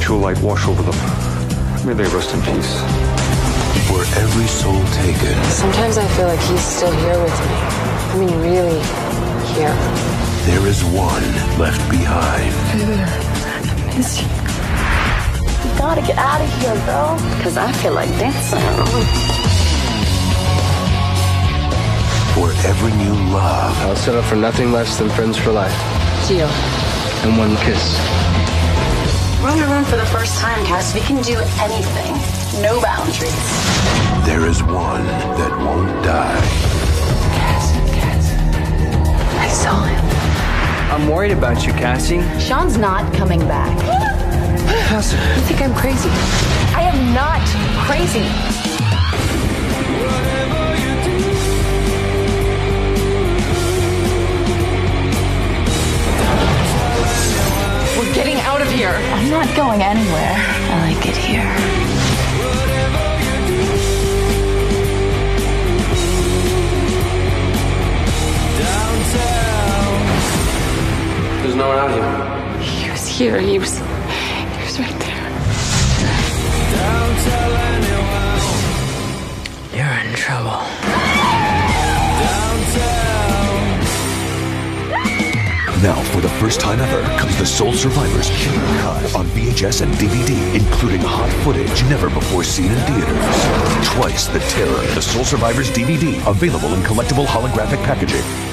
perpetual light wash over them. May they rest in peace. For every soul taken, Sometimes I feel like he's still here with me. I mean, really here. there is one left behind. Hey there. I miss you. You gotta get out of here, girl. Because I feel like dancing. For every new love, I'll settle for nothing less than friends for life. Deal. And one kiss. We're in a room for the first time, Cass. We can do anything. No boundaries. there is one that won't die. Cass. I saw him. I'm worried about you, Cassie. Sean's not coming back. Cassie. You think I'm crazy? I am not crazy. We're getting out of here. I'm not going anywhere. I like it here. There's no one out here. He was here. He was right there. You're in trouble. Now, for the first time ever, comes the Soul Survivors Killer Cut on VHS and DVD, including hot footage never before seen in theaters. Twice the terror. The Soul Survivors DVD, available in collectible holographic packaging.